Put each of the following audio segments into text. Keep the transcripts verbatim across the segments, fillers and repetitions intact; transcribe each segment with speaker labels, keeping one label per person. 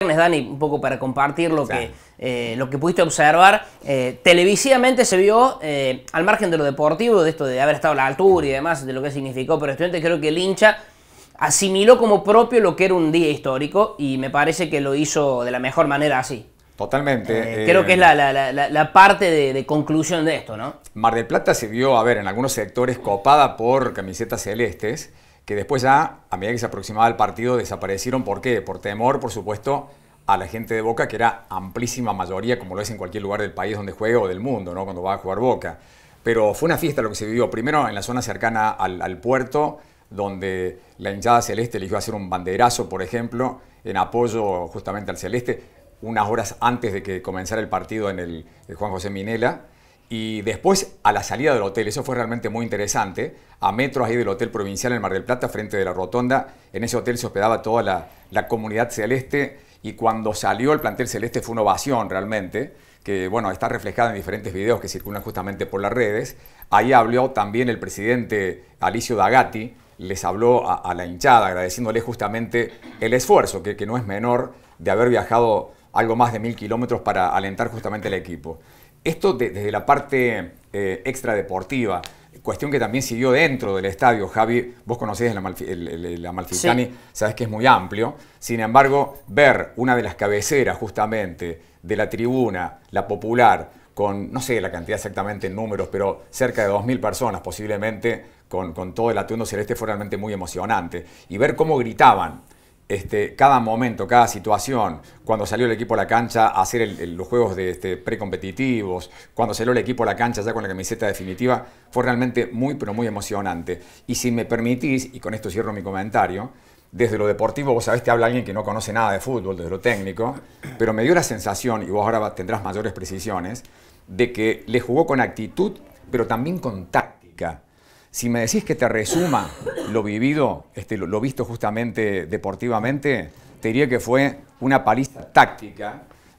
Speaker 1: Dani, un poco para compartir lo, sí. que, eh, lo que pudiste observar. Eh, televisivamente se vio, eh, al margen de lo deportivo, de esto de haber estado a la altura y demás, de lo que significó, pero Estudiantes creo que el hincha asimiló como propio lo que era un día histórico y me parece que lo hizo de la mejor manera así.
Speaker 2: Totalmente.
Speaker 1: Eh, eh, creo que es la, la, la, la parte de, de conclusión de esto, ¿no?
Speaker 2: Mar del Plata se vio, a ver, en algunos sectores copada por camisetas celestes, que después ya, a medida que se aproximaba el partido, desaparecieron. ¿Por qué? Por temor, por supuesto, a la gente de Boca, que era amplísima mayoría, como lo es en cualquier lugar del país donde juega o del mundo, ¿no? Cuando va a jugar Boca. Pero fue una fiesta lo que se vivió. Primero en la zona cercana al, al puerto, donde la hinchada celeste eligió hacer un banderazo, por ejemplo, en apoyo justamente al celeste, unas horas antes de que comenzara el partido en el, el Juan José Minela. Y después, a la salida del hotel, eso fue realmente muy interesante, a metros ahí del Hotel Provincial en Mar del Plata, frente de la Rotonda, en ese hotel se hospedaba toda la, la comunidad celeste, y cuando salió el plantel celeste fue una ovación realmente, que bueno, está reflejada en diferentes videos que circulan justamente por las redes. Ahí habló también el presidente Alicio Dagatti, les habló a, a la hinchada, agradeciéndole justamente el esfuerzo, que, que no es menor, de haber viajado algo más de mil kilómetros para alentar justamente al equipo. Esto de, desde la parte eh, extradeportiva, cuestión que también siguió dentro del estadio. Javi, vos conocés el, Amalfi, el, el, el Amalfitani, sí. Sabés que es muy amplio. Sin embargo, ver una de las cabeceras justamente de la tribuna, la popular, con, no sé la cantidad exactamente en números, pero cerca de dos mil personas posiblemente, con, con todo el atuendo celeste, fue realmente muy emocionante. Y ver cómo gritaban Este, cada momento, cada situación, cuando salió el equipo a la cancha a hacer el, el, los juegos de, este, precompetitivos, cuando salió el equipo a la cancha ya con la camiseta definitiva, fue realmente muy, pero muy emocionante. Y si me permitís, y con esto cierro mi comentario, desde lo deportivo, vos sabés, te habla alguien que no conoce nada de fútbol, desde lo técnico, pero me dio la sensación, y vos ahora tendrás mayores precisiones, de que le jugó con actitud, pero también con táctica. Si me decís que te resuma lo vivido, este, lo, lo visto justamente deportivamente, te diría que fue una paliza táctica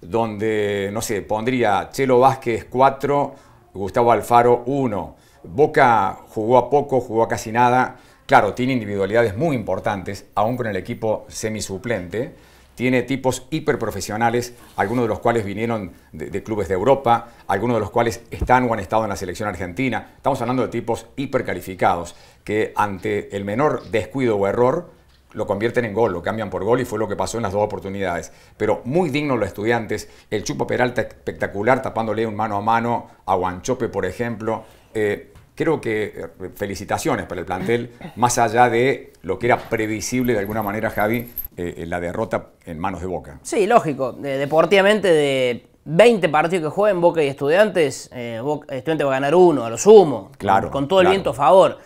Speaker 2: donde, no sé, pondría Chelo Vázquez cuatro, Gustavo Alfaro uno. Boca jugó a poco, jugó a casi nada. Claro, tiene individualidades muy importantes, aún con el equipo semisuplente. Tiene tipos hiperprofesionales, algunos de los cuales vinieron de, de clubes de Europa, algunos de los cuales están o han estado en la selección argentina. Estamos hablando de tipos hipercalificados que ante el menor descuido o error lo convierten en gol, lo cambian por gol, y fue lo que pasó en las dos oportunidades. Pero muy dignos los Estudiantes, el Chupo Peralta espectacular tapándole un mano a mano a Guanchope, por ejemplo. Eh, Creo que felicitaciones para el plantel, más allá de lo que era previsible de alguna manera, Javi, eh, la derrota en manos de Boca.
Speaker 1: Sí, lógico. De, deportivamente, de veinte partidos que jueguen Boca y Estudiantes, eh, Boca, Estudiantes va a ganar uno, a lo sumo,
Speaker 2: claro,
Speaker 1: con, con todo el
Speaker 2: claro.
Speaker 1: viento a favor.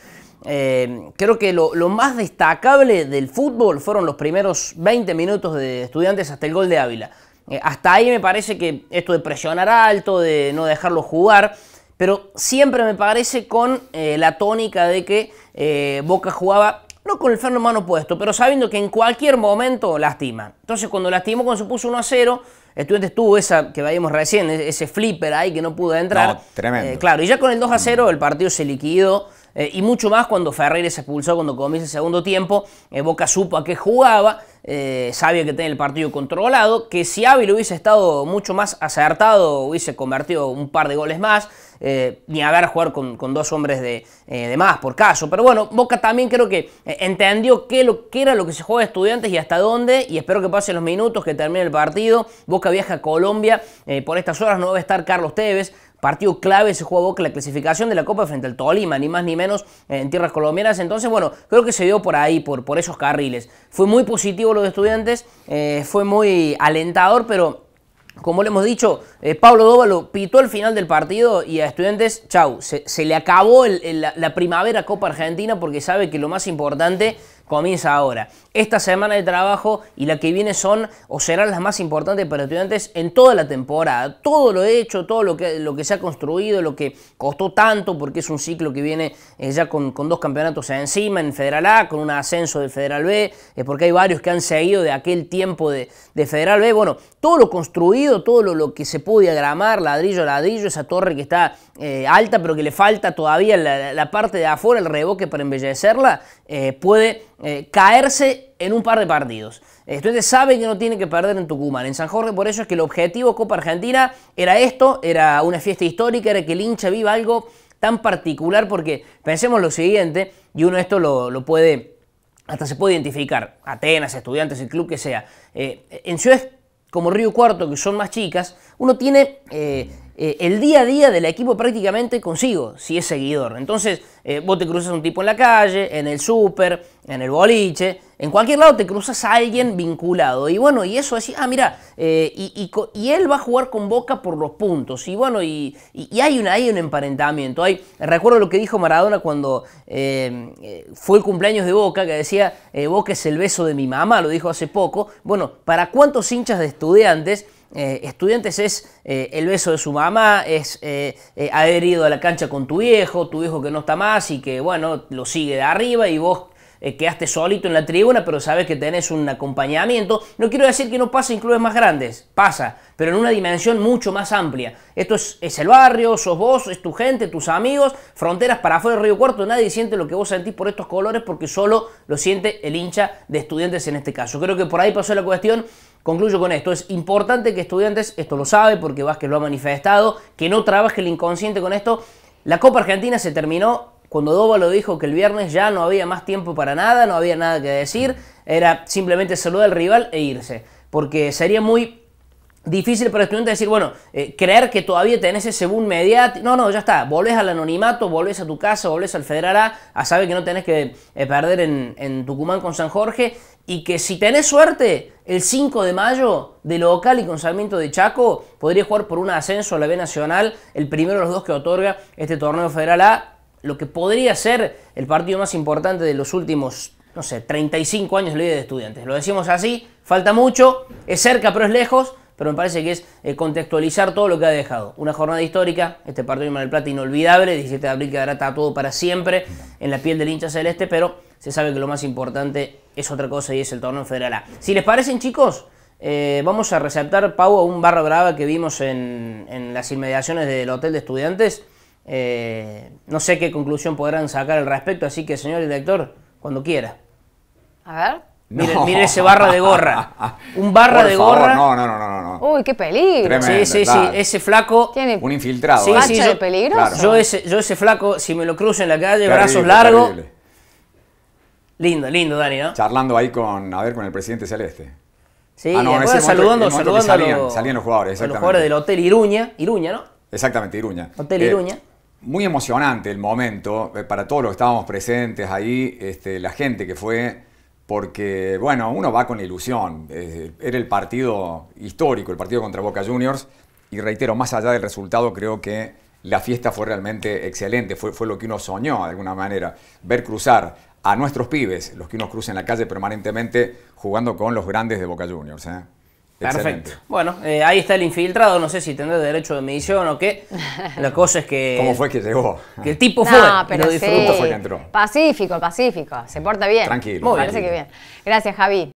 Speaker 1: Eh, creo que lo, lo más destacable del fútbol fueron los primeros veinte minutos de Estudiantes hasta el gol de Ávila. Eh, hasta ahí me parece que esto de presionar alto, de no dejarlo jugar, pero siempre me parece con eh, la tónica de que eh, Boca jugaba, no con el freno de mano puesto, pero sabiendo que en cualquier momento lastima. Entonces cuando lastimó, cuando se puso uno a cero, Estudiantes tuvo esa que veíamos recién, ese flipper ahí que no pudo entrar.
Speaker 2: No, tremendo.
Speaker 1: Eh, claro, y ya con el dos a cero el partido se liquidó. Eh, y mucho más cuando Ferreira se expulsó cuando comienza el segundo tiempo. eh, Boca supo a qué jugaba, eh, sabía que tenía el partido controlado, que si Ávila hubiese estado mucho más acertado hubiese convertido un par de goles más, eh, ni haber a jugar con, con dos hombres de, eh, de más por caso. Pero bueno, Boca también creo que eh, entendió qué, lo, qué era lo que se juega Estudiantes y hasta dónde, y espero que pasen los minutos, que termine el partido. Boca viaja a Colombia, eh, por estas horas no va a estar Carlos Tevez. Partido clave se jugó Boca, la clasificación de la Copa frente al Tolima, ni más ni menos, en tierras colombianas. Entonces, bueno, creo que se dio por ahí, por, por esos carriles. Fue muy positivo lo de Estudiantes, eh, fue muy alentador, pero como le hemos dicho, eh, Pablo Dóvalo pitó el final del partido y a Estudiantes, chau, se, se le acabó el, el, la, la primavera Copa Argentina, porque sabe que lo más importante comienza ahora. Esta semana de trabajo y la que viene son o serán las más importantes para Estudiantes en toda la temporada. Todo lo hecho, todo lo que, lo que se ha construido, lo que costó tanto, porque es un ciclo que viene eh, ya con, con dos campeonatos encima en Federal A, con un ascenso del Federal B, eh, porque hay varios que han seguido de aquel tiempo de, de Federal B. Bueno, todo lo construido, todo lo, lo que se pudo diagramar, ladrillo a ladrillo, esa torre que está eh, alta, pero que le falta todavía la, la parte de afuera, el revoque para embellecerla, eh, puede eh, caerse en un par de partidos. Estudiantes sabe que no tiene que perder en Tucumán, en San Jorge, por eso es que el objetivo Copa Argentina era esto, era una fiesta histórica, era que el hincha viva algo tan particular, porque pensemos lo siguiente, y uno esto lo, lo puede, hasta se puede identificar, Atenas, Estudiantes, el club que sea, eh, en ciudades como Río Cuarto, que son más chicas, uno tiene eh, eh, el día a día del equipo prácticamente consigo, si es seguidor. Entonces, eh, vos te cruzas a un tipo en la calle, en el súper, en el boliche, en cualquier lado te cruzas a alguien vinculado. Y bueno, y eso decís, ah, mira, eh, y, y, y él va a jugar con Boca por los puntos. Y bueno, y, y, y hay, una, hay un emparentamiento. Hay, recuerdo lo que dijo Maradona cuando eh, fue el cumpleaños de Boca, que decía, eh, Boca es el beso de mi mamá, lo dijo hace poco. Bueno, ¿para cuántos hinchas de Estudiantes? Eh, estudiantes es eh, el beso de su mamá, es eh, eh, haber ido a la cancha con tu viejo, tu viejo que no está más y que, bueno, lo sigue de arriba y vos eh, quedaste solito en la tribuna, pero sabes que tenés un acompañamiento. No quiero decir que no pasa en clubes más grandes, pasa, pero en una dimensión mucho más amplia. Esto es, es el barrio, sos vos, es tu gente, tus amigos, fronteras para afuera del Río Cuarto, nadie siente lo que vos sentís por estos colores porque solo lo siente el hincha de Estudiantes en este caso. Creo que por ahí pasó la cuestión. Concluyo con esto, es importante que Estudiantes, esto lo sabe porque Vázquez lo ha manifestado, que no trabaje el inconsciente con esto. La Copa Argentina se terminó cuando Dóvalo dijo que el viernes ya no había más tiempo para nada, no había nada que decir, era simplemente saludar al rival e irse, porque sería muy difícil para Estudiantes decir, bueno, eh, creer que todavía tenés ese boom mediático. No, no, ya está, volvés al anonimato, volvés a tu casa, volvés al Federal A, a saber que no tenés que eh, perder en, en Tucumán con San Jorge, y que si tenés suerte, el cinco de mayo, de local y con Sarmiento de Chaco, podría jugar por un ascenso a la B Nacional, el primero de los dos que otorga este torneo Federal A, lo que podría ser el partido más importante de los últimos, no sé, treinta y cinco años de la vida de Estudiantes. Lo decimos así, falta mucho, es cerca pero es lejos, pero me parece que es eh, contextualizar todo lo que ha dejado. Una jornada histórica, este partido de Mar del Plata inolvidable, diecisiete de abril quedará tatuado para siempre en la piel del hincha celeste, pero se sabe que lo más importante es otra cosa y es el torneo Federal A. Si les parecen, chicos, eh, vamos a receptar, Pau, a un barra brava que vimos en, en las inmediaciones del hotel de Estudiantes. Eh, no sé qué conclusión podrán sacar al respecto, así que, señor director, cuando quiera.
Speaker 3: A ver.
Speaker 1: Mire, no. mire ese barra de gorra. Un barra
Speaker 2: Por
Speaker 1: de
Speaker 2: favor,
Speaker 1: gorra.
Speaker 2: No, no, no, no, no.
Speaker 3: Uy, qué peligro.
Speaker 2: Tremendo,
Speaker 1: sí, sí,
Speaker 2: claro.
Speaker 1: sí. Ese flaco.
Speaker 3: Tiene
Speaker 2: un infiltrado.
Speaker 1: Sí,
Speaker 2: ¿eh?
Speaker 1: sí,
Speaker 3: ¿Facha
Speaker 1: yo,
Speaker 3: de peligroso?
Speaker 2: Claro.
Speaker 1: Yo ese, yo ese flaco, si me lo cruzo en la calle,
Speaker 2: Terrible,
Speaker 1: brazos largos.
Speaker 2: terrible.
Speaker 1: Lindo, lindo, Dani, ¿no?
Speaker 2: Charlando ahí con, a ver, con el presidente Celeste.
Speaker 1: Sí,
Speaker 2: Ah, no,
Speaker 1: y
Speaker 2: en
Speaker 1: después
Speaker 2: ese momento-
Speaker 1: saludando,
Speaker 2: el momento que
Speaker 1: saludando
Speaker 2: salían-
Speaker 1: a, los,
Speaker 2: salían los jugadores,
Speaker 1: a los
Speaker 2: exactamente.
Speaker 1: jugadores del Hotel Iruña. Iruña, ¿no?
Speaker 2: Exactamente, Iruña.
Speaker 1: Hotel
Speaker 2: Eh,
Speaker 1: Iruña.
Speaker 2: Muy emocionante el momento eh, para todos los que estábamos presentes ahí, este, la gente que fue, porque, bueno, uno va con ilusión. Eh, era el partido histórico, el partido contra Boca Juniors, y reitero, más allá del resultado, creo que la fiesta fue realmente excelente, fue, fue lo que uno soñó de alguna manera, ver cruzar a nuestros pibes, los que uno cruza en la calle permanentemente, jugando con los grandes de Boca Juniors. ¿eh?
Speaker 1: Perfecto.
Speaker 2: Excelente.
Speaker 1: Bueno, eh, ahí está el infiltrado, no sé si tendrá derecho de medición o qué. La cosa es que...
Speaker 2: ¿Cómo fue que llegó?
Speaker 1: Que el tipo fue,
Speaker 3: No,
Speaker 1: y
Speaker 3: pero
Speaker 1: lo
Speaker 3: sí.
Speaker 1: disfrutó.
Speaker 2: Fue que entró.
Speaker 3: Pacífico, pacífico. Se porta bien.
Speaker 2: Tranquilo.
Speaker 3: Me
Speaker 1: Muy
Speaker 3: parece
Speaker 2: tranquilo.
Speaker 3: que bien. Gracias, Javi.